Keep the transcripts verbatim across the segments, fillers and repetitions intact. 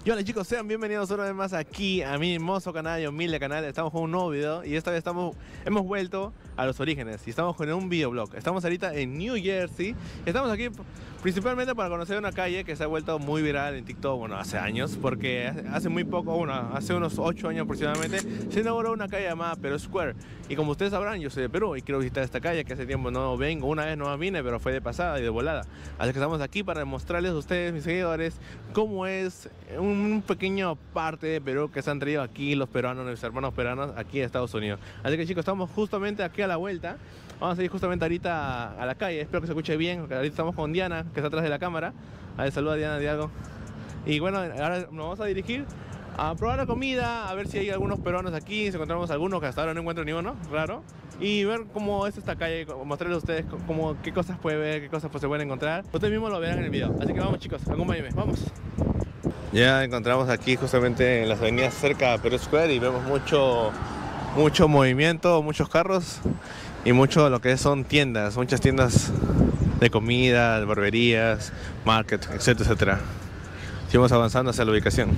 Y hola chicos, sean bienvenidos una vez más aquí a mi hermoso canal y humilde canal. Estamos con un nuevo video y esta vez estamos, hemos vuelto a los orígenes y estamos con un videoblog. Estamos ahorita en New Jersey. Estamos aquí principalmente para conocer una calle que se ha vuelto muy viral en TikTok, bueno, hace años, porque hace muy poco, bueno, hace unos ocho años aproximadamente, se inauguró una calle llamada Perú Square. Y como ustedes sabrán, yo soy de Perú y quiero visitar esta calle que hace tiempo no vengo. Una vez no vine, pero fue de pasada y de volada. Así que estamos aquí para mostrarles a ustedes, mis seguidores, cómo es un pequeño parte de Perú que se han traído aquí los peruanos, nuestros hermanos peruanos, aquí a Estados Unidos. Así que chicos, estamos justamente aquí a la vuelta. Vamos a ir justamente ahorita a la calle. Espero que se escuche bien, porque ahorita estamos con Diana, que está atrás de la cámara. A ver, saluda a Diana de algo. Y bueno, ahora nos vamos a dirigir a probar la comida, a ver si hay algunos peruanos aquí, si encontramos algunos, que hasta ahora no encuentro ni uno, raro. Y ver cómo es esta calle, mostrarles a ustedes cómo, qué cosas puede ver, qué cosas pues, se pueden encontrar. Ustedes mismos lo verán en el video. Así que vamos chicos, acompáñenme, vamos. Ya encontramos aquí justamente en las avenidas cerca de Perú Square y vemos mucho, mucho movimiento, muchos carros y mucho lo que son tiendas, muchas tiendas de comida, de barberías, market, etcétera, etcétera. Seguimos avanzando hacia la ubicación.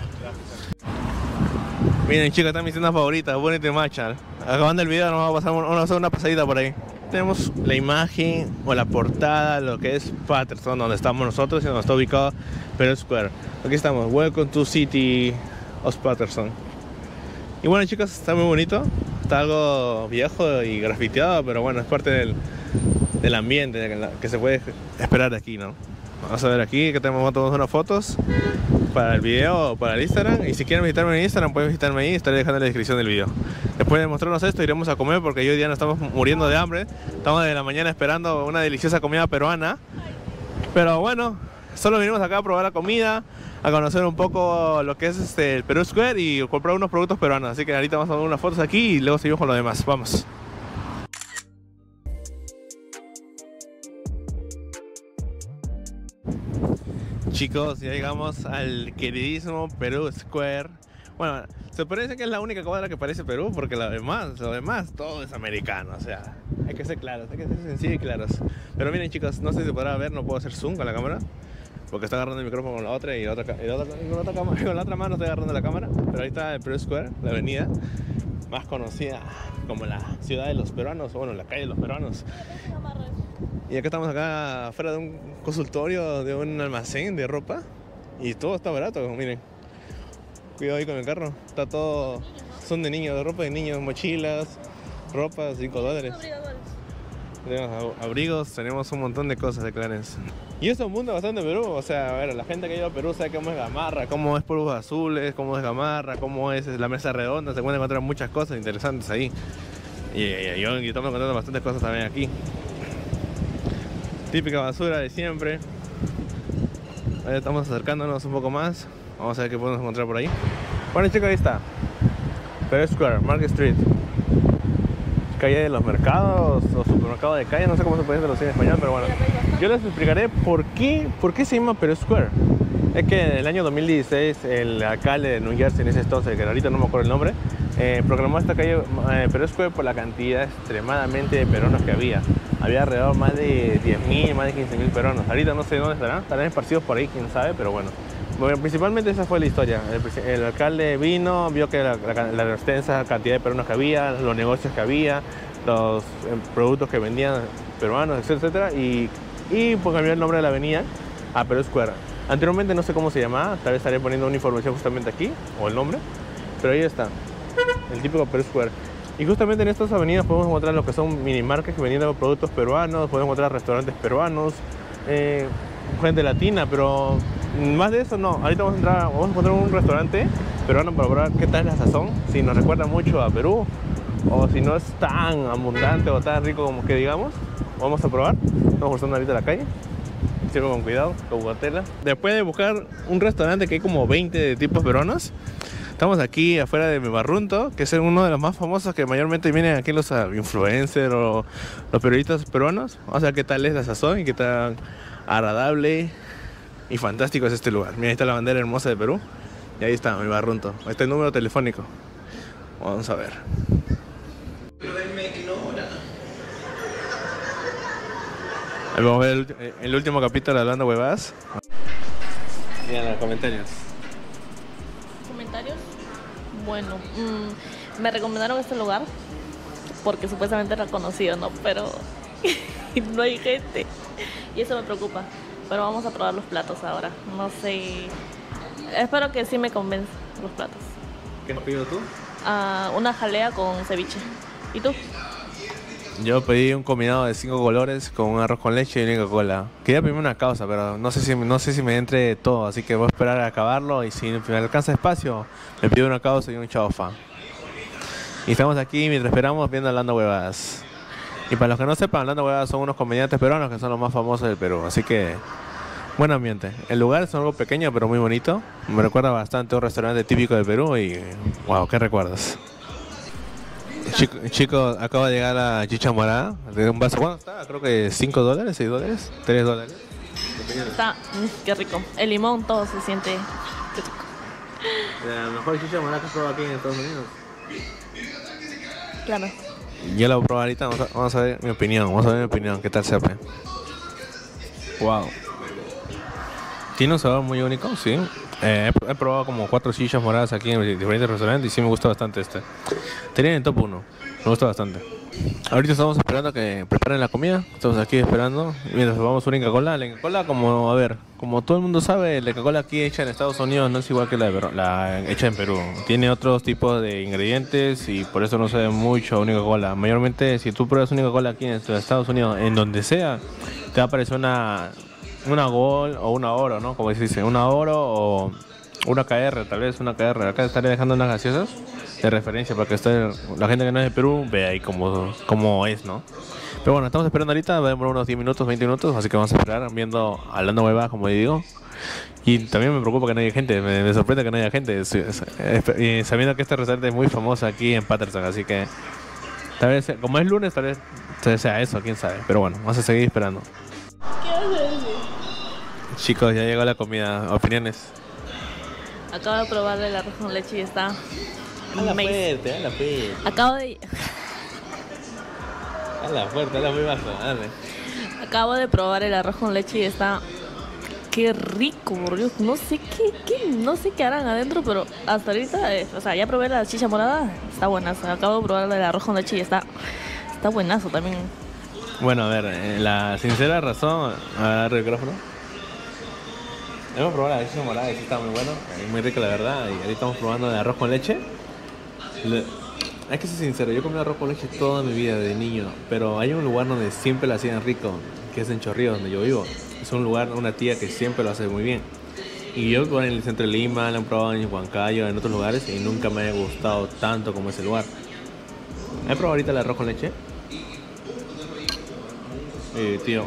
Miren chicos, esta es mi tienda favorita, Bonito y Matcha. Acabando el video nos vamos a pasar vamos a hacer una pasadita por ahí. Tenemos la imagen o la portada, lo que es Patterson, donde estamos nosotros y donde está ubicado Perú Square. Aquí estamos, Welcome to City of Patterson. Y bueno chicos, está muy bonito, está algo viejo y grafiteado, pero bueno, es parte del, del ambiente que se puede esperar aquí, ¿no? Vamos a ver aquí que tenemos tomamos unas fotos para el video o para el Instagram. Y si quieren visitarme en Instagram, pueden visitarme ahí, estaré dejando en la descripción del video. Después de mostrarnos esto, iremos a comer porque hoy día nos estamos muriendo de hambre. Estamos desde la mañana esperando una deliciosa comida peruana. Pero bueno, solo vinimos acá a probar la comida, a conocer un poco lo que es este, el Perú Square y comprar unos productos peruanos. Así que ahorita vamos a tomar unas fotos aquí y luego seguimos con lo demás. Vamos. Chicos, ya llegamos al queridísimo Perú Square. Bueno, se parece que es la única cuadra que parece Perú, porque lo demás, lo demás, todo es americano. O sea, hay que ser claros, hay que ser sencillos y claros. Pero miren chicos, no sé si se podrá ver, no puedo hacer zoom con la cámara, porque está agarrando el micrófono con la otra y la otra, y la otra, y con, la otra cámara, con la otra mano estoy agarrando la cámara. Pero ahí está el Perú Square, la avenida más conocida como la ciudad de los peruanos, o bueno, la calle de los peruanos. Y acá estamos acá afuera de un consultorio, de un almacén de ropa. Y todo está barato, miren. Cuidado ahí con el carro. Está todo... Son de niños, de ropa de niños, mochilas, ropa, cinco dólares. Tenemos abrigos, tenemos un montón de cosas de Clarence. Y eso abunda bastante en Perú. O sea, a ver, la gente que ha ido a Perú sabe cómo es Gamarra, cómo es polvos azules, cómo es Gamarra, cómo es la mesa redonda. Se pueden encontrar muchas cosas interesantes ahí. Y, y, y yo estamos encontrando bastantes cosas también aquí. Típica basura de siempre. Ahí estamos acercándonos un poco más. Vamos a ver qué podemos encontrar por ahí. Bueno chicos, ahí está Perú Square, Market Street, calle de los mercados o supermercado de calle, no sé cómo se puede traducir en español, pero bueno, yo les explicaré por qué, por qué se llama Perú Square. Es que en el año dos mil dieciséis el alcalde de New Jersey, en ese entonces, que ahorita no me acuerdo el nombre, eh, proclamó esta calle eh, Perú Square por la cantidad extremadamente de peruanos que había. Había alrededor más de diez mil, más de quince mil peruanos. Ahorita no sé dónde estarán, estarán esparcidos por ahí, quién sabe, pero bueno. Bueno, principalmente esa fue la historia. El, el alcalde vino, vio que la, la, la extensa cantidad de peruanos que había, los negocios que había, los eh, productos que vendían peruanos, etcétera, etcétera, y, y pues cambió el nombre de la avenida a Perú Square. Anteriormente no sé cómo se llamaba, tal vez estaré poniendo una información justamente aquí, o el nombre, pero ahí está, el típico Perú Square. Y justamente en estas avenidas podemos encontrar lo que son mini markets que vendiendo productos peruanos, podemos encontrar restaurantes peruanos, eh, gente latina, pero más de eso no. Ahorita vamos a, entrar, vamos a encontrar un restaurante peruano para probar qué tal es la sazón, si nos recuerda mucho a Perú o si no es tan abundante o tan rico como que digamos. Vamos a probar. Estamos cruzando ahorita la calle. Siempre con cuidado, con guatela. Después de buscar un restaurante que hay como veinte de tipos peruanos, estamos aquí afuera de Barrunto, que es uno de los más famosos que mayormente vienen aquí los influencers o los periodistas peruanos. Vamos a ver qué tal es la sazón y qué tan agradable y fantástico es este lugar. Mira, ahí está la bandera hermosa de Perú. Y ahí está, mi Barrunto. Ahí está el número telefónico. Vamos a ver. Pero él me ignora. Ahí vamos a ver el, el último capítulo de Hablando Huevadas. Miren los comentarios. comentarios. Bueno, mmm, me recomendaron este lugar porque supuestamente era conocido, ¿no? Pero no hay gente y eso me preocupa. Pero vamos a probar los platos ahora. No sé. Espero que sí me convenzan los platos. ¿Qué has pedido tú? Uh, una jalea con ceviche. ¿Y tú? Yo pedí un combinado de cinco colores con un arroz con leche y una Coca-Cola. Quería pedirme una causa, pero no sé si no sé si me entre todo, así que voy a esperar a acabarlo y si me alcanza espacio, me pido una causa y un chaufa. Y estamos aquí mientras esperamos viendo Hablando Huevadas. Y para los que no sepan, Hablando Huevadas son unos comediantes peruanos que son los más famosos del Perú, así que buen ambiente. El lugar es algo pequeño pero muy bonito. Me recuerda bastante a un restaurante típico de Perú y wow, qué recuerdos. Chico, chicos, acaba de llegar la chicha morada de un vaso. ¿Cuánto está? Creo que cinco dólares, seis dólares, tres dólares. Está, mm, qué rico. El limón, todo se siente qué rico. La mejor chicha morada que he probado aquí en Estados Unidos. Claro. Yo la voy a probar ahorita, vamos a, vamos a ver mi opinión, vamos a ver mi opinión, qué tal sepa. Wow. Tiene un sabor muy único, sí. Eh, he, he probado como cuatro chichas moradas aquí en diferentes restaurantes y sí me gusta bastante este. Tenía en el top uno, me gusta bastante. Ahorita estamos esperando a que preparen la comida, estamos aquí esperando mientras probamos una Inca Kola. La Inca Kola, como, a ver, como todo el mundo sabe, la Inca Kola aquí hecha en Estados Unidos no es igual que la, de, la hecha en Perú. Tiene otros tipos de ingredientes y por eso no sabe mucho a una Inca Kola. Mayormente, si tú pruebas una Inca Kola aquí en Estados Unidos, en donde sea, te va a parecer una... una Gold o una Oro, ¿no? Como se dice, una Oro o una K R, tal vez una K R. Acá estaré dejando unas gaseosas de referencia para que esté, la gente que no es de Perú vea ahí cómo, cómo es, ¿no? Pero bueno, estamos esperando ahorita, va a demorar unos diez minutos, veinte minutos, así que vamos a esperar viendo, hablando huevadas, como digo. Y también me preocupa que no haya gente, me, me sorprende que no haya gente, es, es, es, y sabiendo que este restaurante es muy famoso aquí en Patterson, así que tal vez, como es lunes, tal vez sea eso, quién sabe. Pero bueno, vamos a seguir esperando. ¿Qué haces? Chicos, ya llegó la comida. ¿Opiniones? Acabo de probar el arroz con leche y está Habla amazing. fuerte, habla fuerte. Acabo de Habla fuerte, habla muy bajo, dale. Acabo de probar el arroz con leche y está qué rico, por Dios. No sé qué, qué no sé qué harán adentro, pero hasta ahorita, eh, o sea, ya probé la chicha morada, está buenazo. Acabo de probar el arroz con leche y está está buenazo también. Bueno, a ver, eh, la sincera razón, a ver el micrófono. Hemos probado la chicha morada y sí está muy bueno, es muy rica la verdad. Y ahorita estamos probando el arroz con leche. Le... Hay que ser sincero, yo comí arroz con leche toda mi vida de niño, pero hay un lugar donde siempre lo hacían rico, que es en Chorrillos, donde yo vivo. Es un lugar, una tía que siempre lo hace muy bien. Y yo en el centro de Lima, lo he probado en Huancayo, en otros lugares, y nunca me ha gustado tanto como ese lugar. He probado ahorita el arroz con leche. Eh, tío.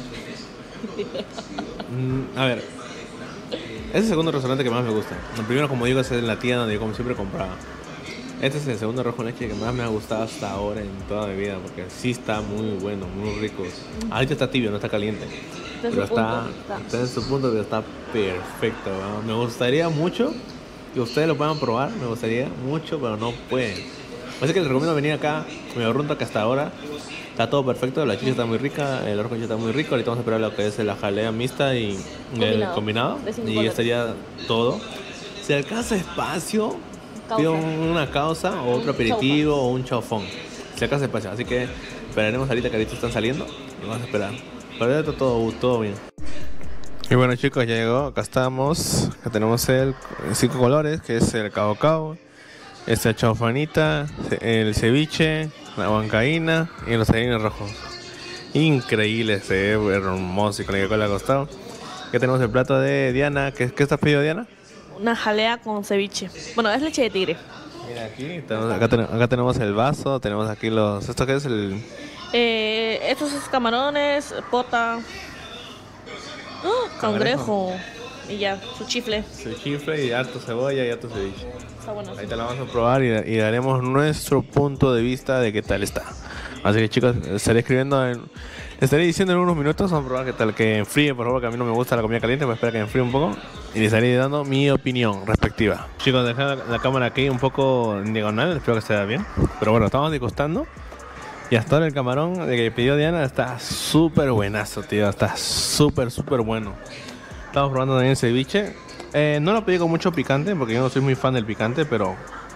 Mm, a ver. Es el segundo restaurante que más me gusta. El primero, como digo, es en la tía donde yo como siempre compraba. Este es el segundo arroz con leche que más me ha gustado hasta ahora en toda mi vida, porque sí está muy bueno, muy rico. Ahorita está tibio, no está caliente. Está en Pero su está, punto, está. está en su punto, pero está perfecto. ¿No? Me gustaría mucho que ustedes lo puedan probar, me gustaría mucho, pero no pueden. Así que les recomiendo venir acá. Me ahorro que hasta ahora está todo perfecto, la chicha está muy rica, el arroz con leche está muy rico. Ahorita vamos a esperar lo que es la jalea mixta y el Combinado, combinado. de cinco Y ya colores. estaría todo. Si alcanza espacio, Causa. pido una causa o otro aperitivo o un chaufón. Si alcanza espacio. Así que esperaremos ahorita que ahorita están saliendo y vamos a esperar. Pero ya está todo, todo bien. Y bueno, chicos, ya llegó, acá estamos. Acá tenemos el cinco colores, que es el cao cao, esta chaufanita, el ceviche, la huancaína y los tallarines rojos. Increíble, se ve hermoso y con el que le ha costado. Acá tenemos el plato de Diana. ¿Qué, qué estás pidiendo, Diana? Una jalea con ceviche. Bueno, es leche de tigre. Mira aquí, tenemos, acá, ten, acá tenemos el vaso, tenemos aquí los... ¿Esto qué es? El... Eh, estos son camarones, pota, ¡oh! Cangrejo. Y ya, su chifle. Su chifle y harto cebolla y harto ceviche. Está bueno. Ahí te la vamos a probar y, y daremos nuestro punto de vista de qué tal está. Así que chicos, estaré escribiendo en... Estaré diciendo en unos minutos, vamos a probar qué tal, que enfríe, por favor, que a mí no me gusta la comida caliente, voy a esperar que enfríe un poco y les estaré dando mi opinión respectiva. Chicos, dejé la, la cámara aquí un poco en diagonal, espero que se vea bien. Pero bueno, estamos degustando y hasta ahora el camarón de que pidió Diana está súper buenazo, tío, está súper, súper bueno. Estamos probando también el ceviche. Eh, no lo pedí con mucho picante porque yo no soy muy fan del picante, pero...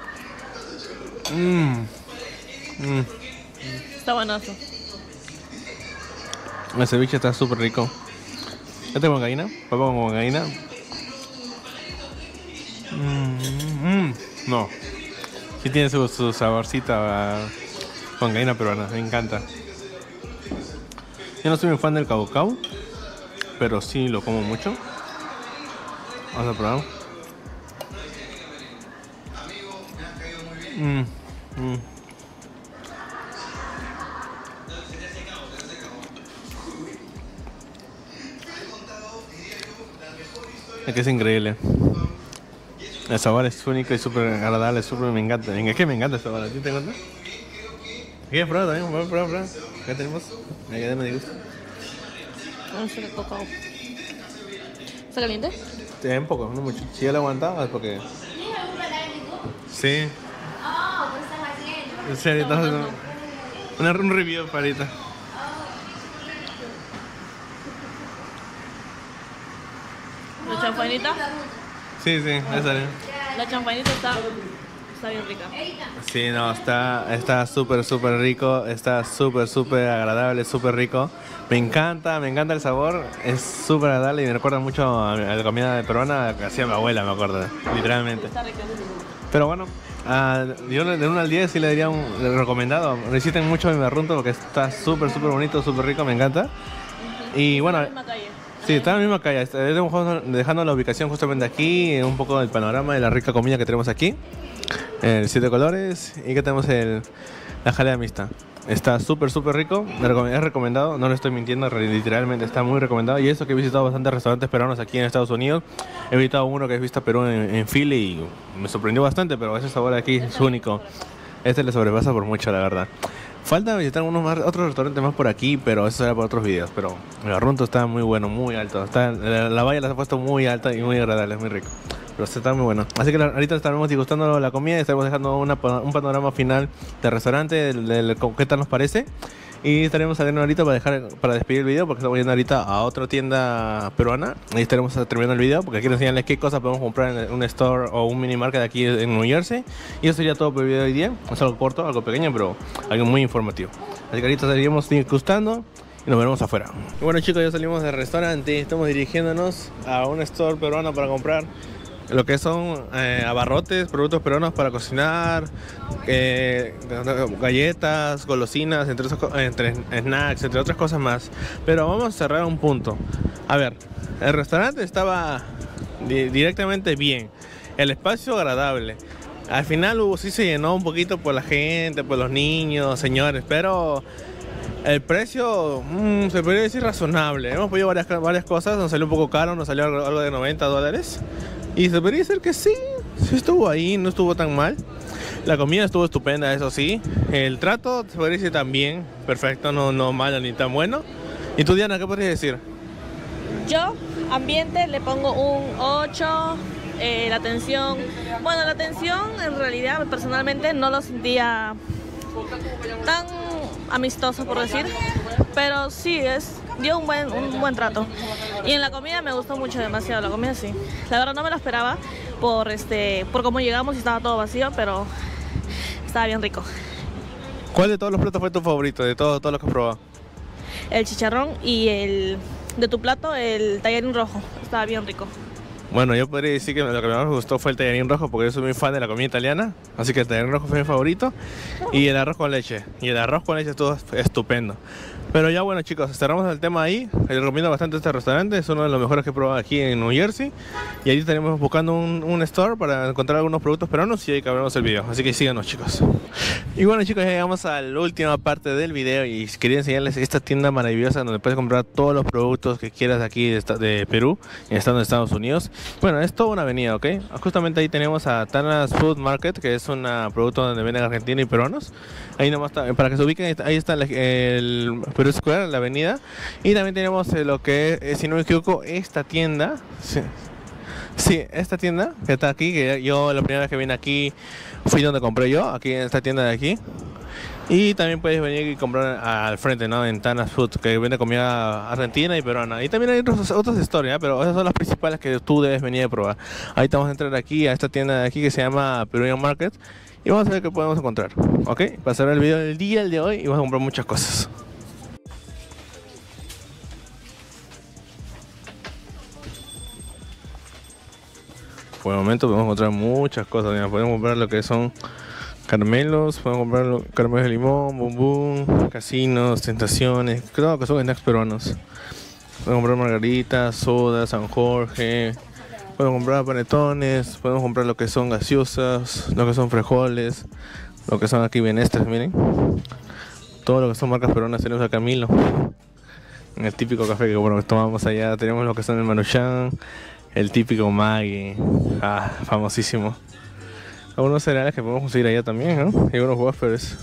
Mmm. Mm. Está buenazo. El ceviche está súper rico. Este con gallina, papa con gallina. Mm, mm, no, sí tiene su, su saborcita uh, con gallina peruana, me encanta. Yo no soy muy fan del caucao, pero sí lo como mucho. Vamos a probar. Mm, mm. Es que es increíble. El sabor es único y súper agradable, súper me encanta. Es que me encanta el sabor, ¿a ti te encanta? ¿Quieres probar también? Vamos a probar, probar. Acá tenemos. Ahí ya me gusta. No sé qué cacao. ¿Está caliente? Sí, un poco, no mucho. Si yo lo aguantaba es porque... Sí. Sí, ahorita no, una, un review para ahorita. ¿La chanfainita? Sí, sí, esa es. La chanfainita está, está bien rica. Sí, no, está está súper, súper rico. Está súper, súper agradable, súper rico. Me encanta, me encanta el sabor. Es súper agradable y me recuerda mucho a la comida peruana que hacía mi abuela, me acuerdo, literalmente. Está rica. Pero bueno, uh, yo de uno al diez sí le daría un recomendado. Resisten mucho mi barrunto porque está súper, súper bonito, súper rico, me encanta. Y bueno, sí, está en la misma calle. Estamos dejando la ubicación justamente aquí, un poco del panorama de la rica comida que tenemos aquí. El siete colores y que tenemos el, la jalea mixta. Está súper, súper rico. Es recomendado, no le estoy mintiendo, literalmente está muy recomendado. Y eso que he visitado bastantes restaurantes peruanos aquí en Estados Unidos. He visitado uno que he visto Perú en, en Philly y me sorprendió bastante, pero ese sabor de aquí es único. Este le sobrepasa por mucho, la verdad. Falta visitar unos más, otros restaurantes más por aquí, pero eso será para otros videos. Pero el barrunto está muy bueno, muy alto. Está, la, la valla la ha puesto muy alta y muy agradable, es muy rico. Pero está muy bueno. Así que la, ahorita estaremos degustando la comida y estaremos dejando una, un panorama final del restaurante, del, del, qué tal nos parece. Y estaremos saliendo ahorita para dejar para despedir el video porque estamos yendo ahorita a otra tienda peruana. Ahí estaremos terminando el video porque quiero enseñarles qué cosas podemos comprar en un store o un mini market aquí en New Jersey. Y eso sería todo por el video de hoy día. Es algo corto, algo pequeño, pero algo muy informativo. Así que ahorita estaríamos degustando y nos veremos afuera. Y bueno, chicos, ya salimos del restaurante y estamos dirigiéndonos a un store peruano para comprar lo que son eh, abarrotes, productos peruanos para cocinar, eh, galletas, golosinas, entre, entre snacks, entre otras cosas más. Pero vamos a cerrar un punto. A ver, el restaurante estaba di directamente bien, el espacio agradable. Al final hubo, sí se llenó un poquito por la gente, por los niños, señores, pero el precio mmm, se podría decir razonable. Hemos pedido varias, varias cosas, nos salió un poco caro, nos salió algo, algo de noventa dólares. Y se podría decir que sí, sí estuvo ahí, no estuvo tan mal. La comida estuvo estupenda, eso sí. El trato se podría decir también, perfecto, no, no malo ni tan bueno. ¿Y tú, Diana, qué podrías decir? Yo, ambiente, le pongo un ocho. Eh, la atención, bueno, la atención en realidad personalmente no lo sentía tan amistoso, por decir, pero sí es dio un buen un buen trato. Y en la comida me gustó mucho, demasiado la comida, sí. La verdad no me la esperaba por este por cómo llegamos y estaba todo vacío, pero estaba bien rico. ¿Cuál de todos los platos fue tu favorito, de todos todos los que has probado? El chicharrón y el de tu plato, el tallarín rojo, estaba bien rico. Bueno, yo podría decir que lo que más me gustó fue el tallarín rojo porque yo soy muy fan de la comida italiana, así que el tallarín rojo fue mi favorito y el arroz con leche. Y el arroz con leche estuvo estupendo. Pero ya bueno, chicos, cerramos el tema ahí. Les recomiendo bastante este restaurante, es uno de los mejores que he probado aquí en New Jersey. Y ahí estaremos buscando un, un store para encontrar algunos productos peruanos y ahí acabamos el video. Así que síganos, chicos. Y bueno, chicos, ya llegamos a la última parte del video y quería enseñarles esta tienda maravillosa donde puedes comprar todos los productos que quieras aquí de, de Perú, estando en Estados Unidos. Bueno, es toda una avenida, ¿ok? Justamente ahí tenemos a Tana's Food Market, que es un producto donde venden argentinos y peruanos. Ahí nomás está, para que se ubiquen, ahí está el, el Perú Square, la avenida. Y también tenemos lo que es, si no me equivoco, esta tienda. Sí. Sí, esta tienda que está aquí, que yo la primera vez que vine aquí fui donde compré yo, aquí en esta tienda de aquí. Y también puedes venir y comprar al frente, ¿no? En Tana's Food, que vende comida argentina y peruana. Y también hay otros, otras historias, pero esas son las principales que tú debes venir a probar. Ahorita vamos a entrar aquí a esta tienda de aquí que se llama Peruvian Market y vamos a ver qué podemos encontrar. ¿Ok? Pasará el video del día, el de hoy, y vamos a comprar muchas cosas. Por el momento podemos encontrar muchas cosas. Mira, podemos comprar lo que son caramelos, podemos comprar lo- caramelos de limón, bombón, casinos, tentaciones, creo que son snacks peruanos. Podemos comprar margaritas, soda, San Jorge. Podemos comprar panetones, podemos comprar lo que son gaseosas, lo que son frijoles, lo que son aquí bienestres, miren. Todo lo que son marcas peruanas tenemos acá Milo. En el típico café que bueno, tomamos allá tenemos lo que son el Maruchan, el típico Maggi, ah, famosísimo. Algunos cereales que podemos conseguir allá también, ¿no? Y unos wafers.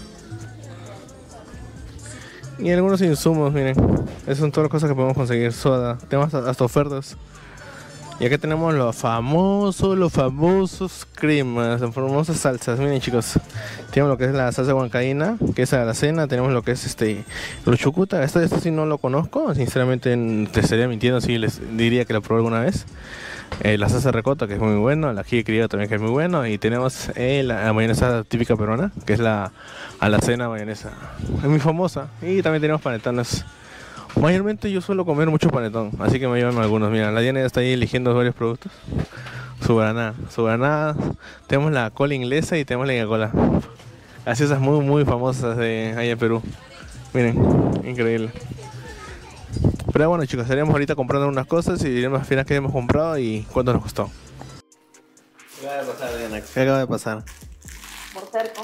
Y algunos insumos, miren. Esas son todas las cosas que podemos conseguir. Soda, tenemos hasta ofertas. Y acá tenemos los famosos, los famosos cremas, las famosas salsas. Miren chicos, tenemos lo que es la salsa huancaína, que es a la cena. Tenemos lo que es este, los chucuta. Esto, esto sí no lo conozco, sinceramente te estaría mintiendo si les diría que lo probé alguna vez. Eh, la salsa ricota, que es muy bueno, la ají criollo también, que es muy bueno. Y tenemos eh, la, la mayonesa típica peruana, que es la alacena mayonesa. Es muy famosa. Y también tenemos panetones. Mayormente yo suelo comer mucho panetón, así que me llevan algunos. Mira, la Diana está ahí eligiendo varios productos. Su granada, su granada. Tenemos la cola inglesa y tenemos la Inca-Cola. Así esas muy muy famosas de allá en Perú. Miren, increíble. Pero bueno chicos, estaríamos ahorita comprando unas cosas y diremos al final qué hemos comprado y cuánto nos costó. ¿Qué acaba de pasar, Diana? ¿Qué acaba de pasar? Por cerco.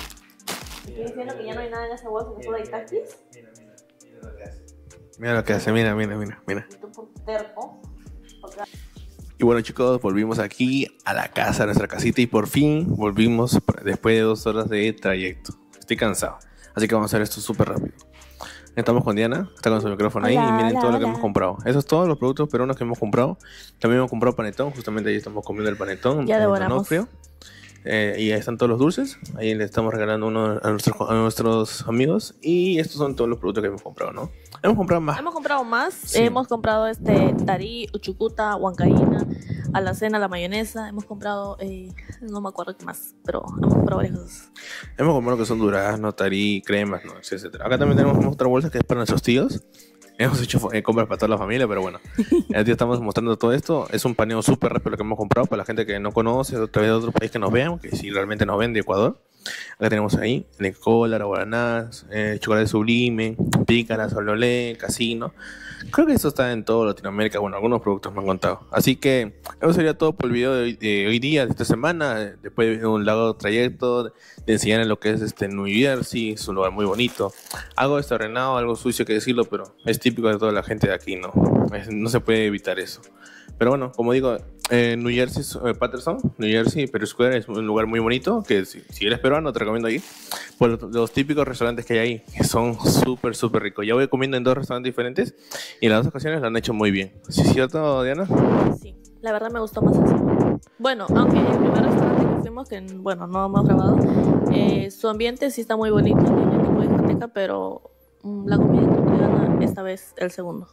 Estoy diciendo que ya no hay nada en esa bolsa, que solo hay taquis. Mira, mira, mira lo que hace. Mira lo que hace, mira, mira, mira, mira. Y tú por terco. Porque... Y bueno chicos, volvimos aquí a la casa, a nuestra casita, y por fin volvimos después de dos horas de trayecto. Estoy cansado, así que vamos a hacer esto súper rápido. Estamos con Diana, está con su micrófono ahí, Hola, y miren hola, todo lo que hola. hemos comprado. Esos son todos los productos peruanos que hemos comprado. También hemos comprado panetón, justamente ahí estamos comiendo el panetón. Ya el devoramos. Donofrio. Eh, y ahí están todos los dulces. Ahí le estamos regalando uno a nuestros, a nuestros amigos. Y estos son todos los productos que hemos comprado, ¿no? Hemos comprado más. Hemos comprado más. Sí. Hemos comprado este tarí, uchucuta, huancaína, alacena, la mayonesa. Hemos comprado, eh, no me acuerdo qué más, pero hemos comprado varias cosas. Hemos comprado que son durazno, tarí, cremas, ¿no? etcétera. Acá también tenemos otra bolsa que es para nuestros tíos. Hemos hecho eh, compras para toda la familia, pero bueno. El día estamos mostrando todo esto. Es un paneo súper rápido lo que hemos comprado para la gente que no conoce, otra vez de otro país que nos vean, que si realmente nos ven de Ecuador. Acá tenemos ahí, Cola, guaranás, eh, chocolate sublime, pícaras, ololé, casino. Creo que eso está en toda Latinoamérica. Bueno, algunos productos me han contado. Así que eso sería todo por el video de hoy, de hoy día, de esta semana. Después de un largo trayecto, de enseñar lo que es este New Jersey. Es un lugar muy bonito. Algo desordenado, algo sucio que decirlo, pero es típico de toda la gente de aquí, ¿no? Es- no se puede evitar eso. Pero bueno, como digo, eh, New Jersey, eh, Patterson, New Jersey, Perú Square es un lugar muy bonito, que si, si eres peruano te recomiendo ir, por los, los típicos restaurantes que hay ahí, que son súper, súper ricos. Ya voy comiendo en dos restaurantes diferentes y en las dos ocasiones lo han hecho muy bien. ¿Sí es cierto, Diana? Sí, la verdad me gustó más eso. Bueno, aunque el primer restaurante que fuimos, que bueno, no hemos grabado, eh, su ambiente sí está muy bonito, tiene tipo de discoteca, pero mm, la comida creo que gana esta vez el segundo.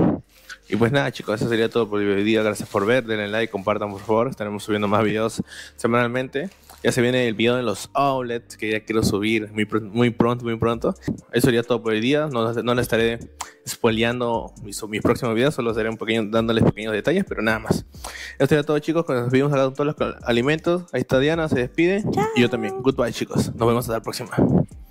Y pues nada chicos, eso sería todo por el video. Gracias por ver, denle like, compartan por favor. Estaremos subiendo más videos semanalmente. Ya se viene el video de los outlets que ya quiero subir muy, pr- muy pronto, muy pronto. Eso sería todo por el día. No, no les estaré spoileando mis, mis próximos videos, solo estaré un pequeño, dándoles pequeños detalles, pero nada más. Eso sería todo chicos, nos despedimos acá con todos los alimentos. Ahí está Diana, se despide. Chao. Y yo también. Goodbye chicos, nos vemos hasta la próxima.